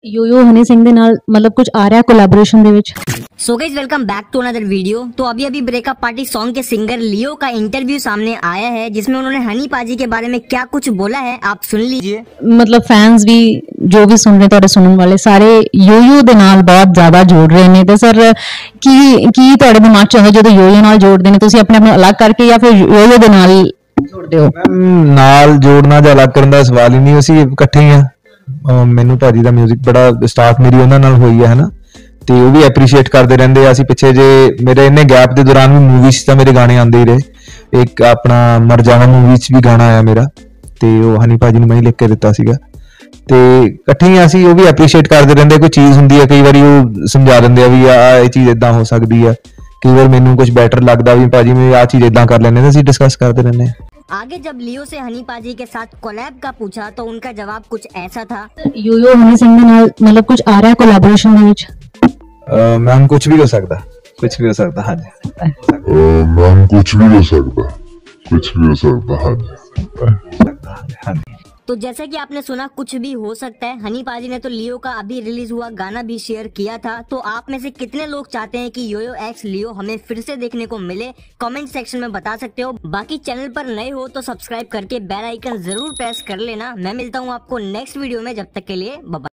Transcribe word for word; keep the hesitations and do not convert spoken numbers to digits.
ਯੋਯੋ ਹਨੀ ਸਿੰਘ ਦੇ ਨਾਲ ਮਤਲਬ ਕੁਝ ਆ ਰਿਹਾ ਕੋਲैबोरेशन ਦੇ ਵਿੱਚ। So guys welcome back to another video. तो अभी अभी ब्रेकअप पार्टी सॉन्ग के सिंगर लियो का इंटरव्यू सामने आया है, जिसमें उन्होंने हनी पाजी के बारे में क्या कुछ बोला है आप सुन लीजिए। मतलब फैंस भी जो भी सुन रहे ਤੁਹਾਡੇ ਸੁਣਨ ਵਾਲੇ ਸਾਰੇ ਯੋਯੋ ਦੇ ਨਾਲ ਬਹੁਤ ਜ਼ਿਆਦਾ ਜੋੜ ਰਹੇ ਨੇ। ਤੇ ਸਰ ਕੀ ਕੀ ਤੁਹਾਡੇ ਦਿਮਾਗ 'ਚ ਹੁੰਦਾ ਜਦੋਂ ਯੋਯੋ ਨਾਲ ਜੋੜਦੇ ਨੇ, ਤੁਸੀਂ ਆਪਣੇ ਆਪ ਨੂੰ ਅਲੱਗ ਕਰਕੇ ਜਾਂ ਫਿਰ ਯੋਯੋ ਦੇ ਨਾਲ ਜੋੜਦੇ ਹੋ? ਨਾਲ ਜੋੜਨਾ ਜਾਂ ਅਲੱਗ ਕਰਨ ਦਾ ਸਵਾਲ ਹੀ ਨਹੀਂ, ਅਸੀਂ ਇਕੱਠੇ ਹੀ ਆ। ਮੈਨੂੰ ਭਾਜੀ ਦਾ 뮤직 ਬੜਾ ਸਟਾਰਟ ਮੇਰੀ ਉਹਨਾਂ ਨਾਲ ਹੋਈ ਹੈ ਹਨਾ, ਤੇ ਉਹ ਵੀ ਐਪਰੀਸ਼ੀਏਟ ਕਰਦੇ ਰਹਿੰਦੇ ਆ। ਅਸੀਂ ਪਿੱਛੇ ਜੇ ਮੇਰੇ ਇੰਨੇ ਗੈਪ ਦੇ ਦੌਰਾਨ ਵੀ ਮੂਵੀ 'ਚ ਤਾਂ ਮੇਰੇ ਗਾਣੇ ਆਉਂਦੇ ਹੀ ਰਹੇ। ਇੱਕ ਆਪਣਾ ਮਰ ਜਾਣਾ ਮੂਵੀ 'ਚ ਵੀ ਗਾਣਾ ਆਇਆ ਮੇਰਾ, ਤੇ ਉਹ ਹਨੀ ਭਾਜੀ ਨੂੰ ਮੈਂ ਹੀ ਲਿਖ ਕੇ ਦਿੱਤਾ ਸੀਗਾ। ਤੇ ਇਕੱਠੇ ਹੀ ਅਸੀਂ, ਉਹ ਵੀ ਐਪਰੀਸ਼ੀਏਟ ਕਰਦੇ ਰਹਿੰਦੇ। ਕੋਈ ਚੀਜ਼ ਹੁੰਦੀ ਹੈ ਕਈ ਵਾਰੀ ਉਹ ਸਮਝਾ ਦਿੰਦੇ ਆ ਵੀ ਆ ਇਹ ਚੀਜ਼ ਏਦਾਂ ਹੋ ਸਕਦੀ ਆ। ਕਈ ਵਾਰ ਮੈਨੂੰ ਕੁਝ ਬੈਟਰ ਲੱਗਦਾ ਵੀ ਭਾਜੀ ਮੈਂ ਆਹ ਚੀਜ਼ ਏਦਾਂ ਕਰ ਲੈਂਦੇ, ਅਸੀਂ डिस्कस करते रहते हैं। आगे जब लियो से हनी पाजी के साथ कोलैब का पूछा तो उनका जवाब कुछ ऐसा था। ਯੋਯੋ ਹਨੀ ਸਿੰਘ ਦੇ ਨਾਲ ਮਤਲਬ ਕੁਝ ਆ ਰਿਹਾ ਕੋਲैबोरेशन ਦੇ ਵਿੱਚ? मैम कुछ भी हो सकता, कुछ भी हो सकता। हाँ जी मैम कुछ भी हो सकता, कुछ भी हो सकता। हाँ जी हाँ जी। तो जैसे कि आपने सुना कुछ भी हो सकता है। हनी पाजी ने तो लियो का अभी रिलीज हुआ गाना भी शेयर किया था। तो आप में से कितने लोग चाहते हैं कि योयो एक्स लियो हमें फिर से देखने को मिले? कमेंट सेक्शन में बता सकते हो। बाकी चैनल पर नए हो तो सब्सक्राइब करके बेल आइकन जरूर प्रेस कर लेना। मैं मिलता हूँ आपको नेक्स्ट वीडियो में, जब तक के लिए बाय बाय।